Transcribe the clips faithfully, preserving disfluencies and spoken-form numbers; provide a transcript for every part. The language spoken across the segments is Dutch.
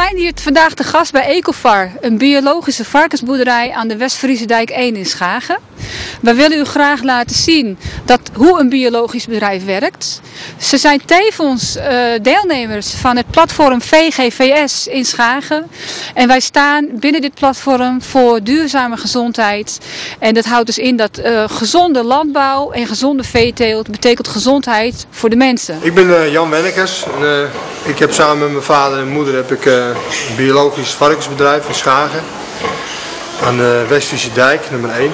zijn hier vandaag te gast bij Ecovar, een biologische varkensboerderij aan de West-Friese Dijk één in Schagen. Wij willen u graag laten zien dat, hoe een biologisch bedrijf werkt. Ze zijn tevens uh, deelnemers van het platform V G V S in Schagen. En wij staan binnen dit platform voor duurzame gezondheid. En dat houdt dus in dat uh, gezonde landbouw en gezonde veeteelt betekent gezondheid voor de mensen. Ik ben uh, Jan Wennekes. En, uh, ik heb samen met mijn vader en moeder heb ik, uh, een biologisch varkensbedrijf in Schagen. Aan de West-Friese Dijk, nummer één.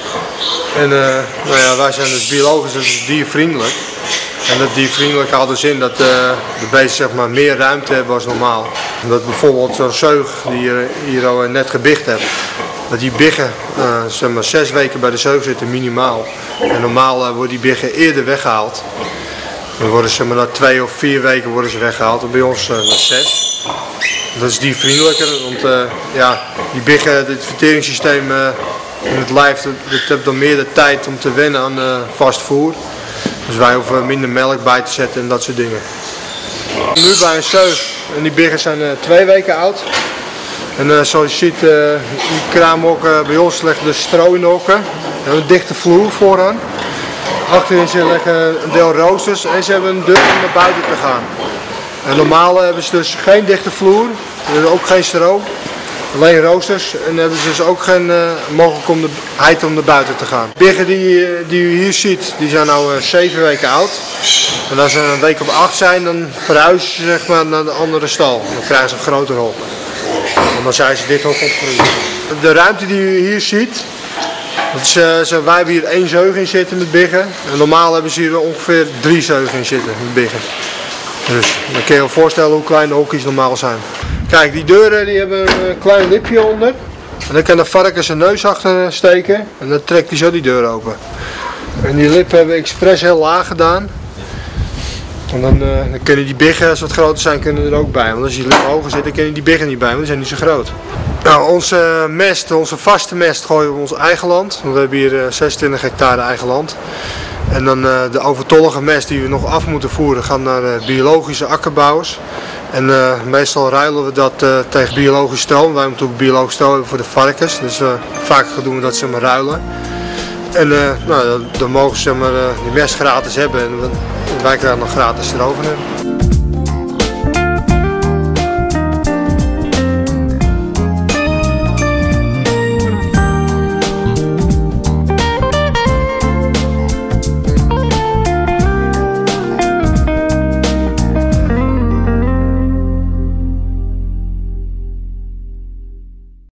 En uh, nou ja, wij zijn dus biologisch, dus diervriendelijk. En dat diervriendelijk houdt dus in dat uh, de beesten zeg maar, meer ruimte hebben als normaal. Dat bijvoorbeeld zo'n zeug die je hier al net gebicht hebt, dat die biggen uh, zeg maar, zes weken bij de zeug zitten minimaal. En normaal uh, worden die biggen eerder weggehaald. Dan worden ze maar na twee of vier weken worden ze weggehaald. En bij ons uh, na zes. Dat is diervriendelijker, want uh, ja, die biggen, het verteringssysteem uh, in het lijf, dat, dat heeft dan meer de tijd om te wennen aan uh, vast voer. Dus wij hoeven minder melk bij te zetten en dat soort dingen. Nu bij een zeug, en die biggen zijn uh, twee weken oud. En uh, zoals je ziet, uh, die kraamhokken bij ons leggen de stro in de hokken. We hebben een dichte vloer vooraan. Achterin ze leggen een deel roosters en ze hebben een deur om naar buiten te gaan. En normaal hebben ze dus geen dichte vloer, ook geen stro, alleen roosters en hebben ze dus ook geen uh, mogelijkheid om naar buiten te gaan. De biggen die, die u hier ziet, die zijn nu uh, zeven weken oud. En als ze een week of acht zijn, dan verhuizen ze zeg maar, naar de andere stal. Dan krijgen ze een groter hok. En dan zijn ze dit hok opgegroeid. De ruimte die u hier ziet, dat is, uh, zo, wij hebben hier één zeug in zitten met biggen. En normaal hebben ze hier ongeveer drie zeugen in zitten met biggen. Dus dan kun je je voorstellen hoe klein de hokjes normaal zijn. Kijk, die deuren die hebben een klein lipje onder. En dan kan de varken zijn neus achter steken en dan trekt hij zo die deur open. En die lippen hebben we expres heel laag gedaan. En dan, uh, dan kunnen die biggen, als wat groter zijn, kunnen er ook bij. Want als die lippen hoger zitten, kunnen die biggen niet bij, want die zijn niet zo groot. Nou, onze mest, onze vaste mest gooien we op ons eigen land. Want we hebben hier uh, zesentwintig hectare eigen land. En dan uh, de overtollige mest die we nog af moeten voeren gaat naar uh, biologische akkerbouwers. En uh, meestal ruilen we dat uh, tegen biologisch stro. Wij moeten ook biologisch stro hebben voor de varkens. Dus uh, vaak doen we dat ze maar ruilen. En uh, nou, dan mogen ze maar, uh, die mest gratis hebben en wij krijgen nog gratis stro van hem.